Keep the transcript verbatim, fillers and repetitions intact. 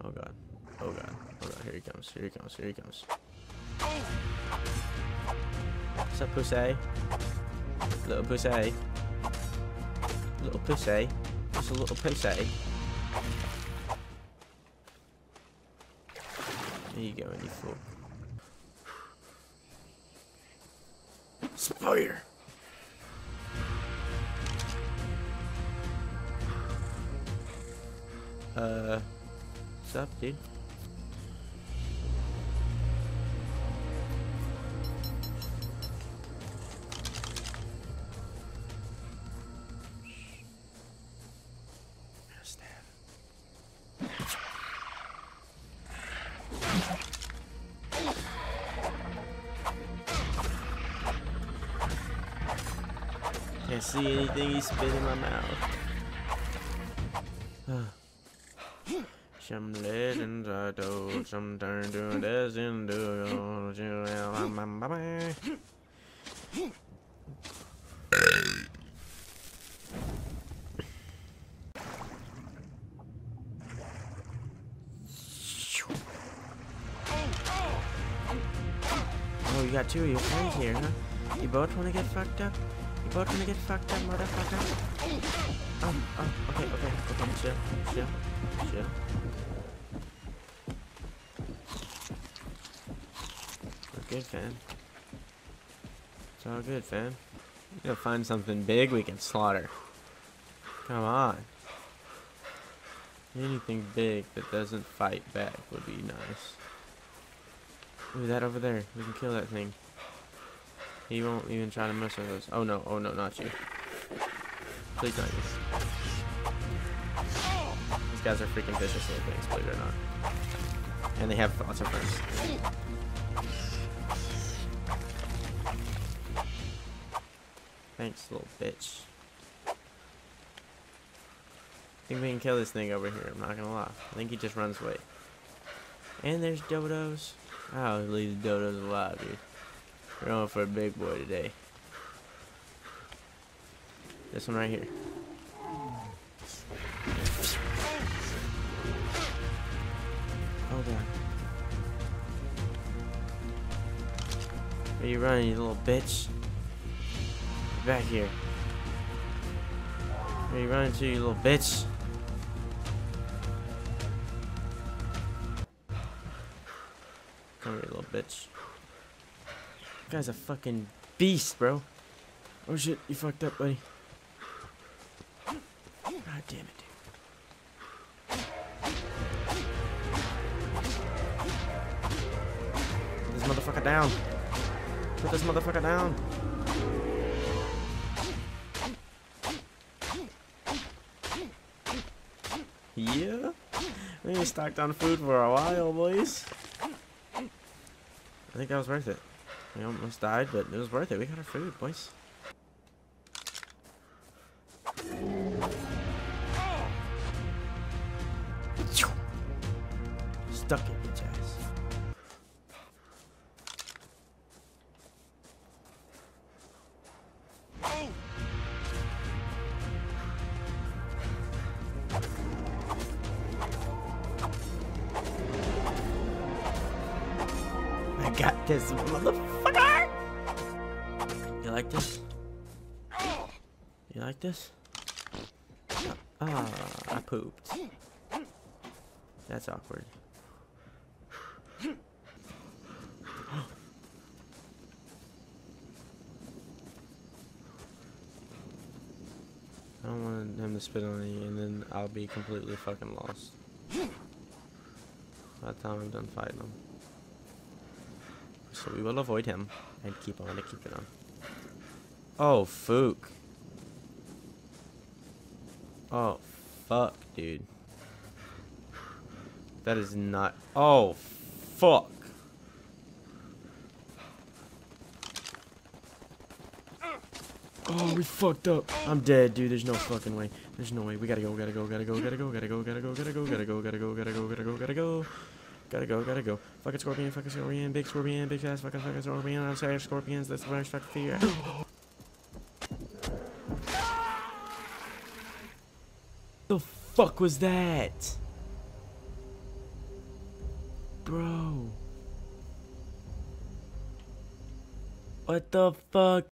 Oh god. Oh god. Oh god. Here he comes. Here he comes. Here he comes. What's up, pussy? Little pussy. Little pussy. Just a little pussy. There you go, you fool. Spider! Uh, what's up, dude? Can't see anything, he spit in my mouth. Some legends I told, some turn to a destined to Oh, you got two of your friends here, huh? You both want to get fucked up? You both want to get fucked up, motherfucker? Oh, oh, okay, okay, okay, chill, chill, chill. We're good, fam. It's all good, fam. We gotta find something big we can slaughter. Come on. Anything big that doesn't fight back would be nice. Ooh, that over there. We can kill that thing. He won't even try to mess with us. Oh no, oh no, not you. Please not you. These guys are freaking vicious little things, believe it or not. And they have lots of friends. Thanks, little bitch. I think we can kill this thing over here, I'm not gonna lie. I think he just runs away. And there's dodos. I'll leave the dodos alive, dude. We're going for a big boy today. This one right here. Oh god. Where are you running, you little bitch? Get back here. Where are you running to, you little bitch? Come here, little bitch. That guy's a fucking beast, bro. Oh shit, you fucked up, buddy. God damn it, dude. Put this motherfucker down. Put this motherfucker down. Yeah. We ain't stocked on food for a while, boys. I think that was worth it. We almost died, but it was worth it. We got our food, boys. Stuck it, bitch ass. I got this, motherfucker! You like this? You like this? Ah, I pooped. That's awkward. I don't want him to spit on me, and then I'll be completely fucking lost. By the time I'm done fighting him. So we will avoid him and keep on to keep it on. Oh, Fook. Oh, fuck, dude. That is not... Oh, fuck. Oh, we fucked up. I'm dead, dude. There's no fucking way. There's no way. We gotta go, gotta go, gotta go, gotta go, gotta go, gotta go, gotta go, gotta go, gotta go, gotta go, gotta go, gotta go. Gotta go, gotta go. Fucking scorpion, fucking scorpion, big scorpion, big ass fucking fucking scorpion. I'm sorry, scorpions. That's the worst fucking fear. The fuck was that? Bro. What the fuck?